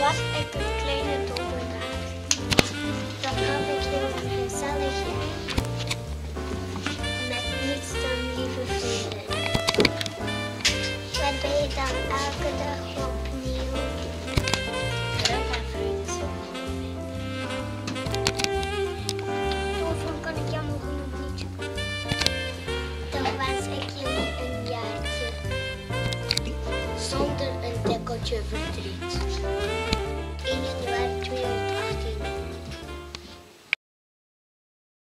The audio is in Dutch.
was ik een kleine dommerdaad. Dan had ik heel gezellig jaar. Met niets dan lieve vrienden. Wat ben je dan elke dag opnieuw? Geluk en vrede zullen Daarvan kan ik jammer genoeg niet. Dan wens ik jullie een jaartje zonder een tikkeltje verdriet.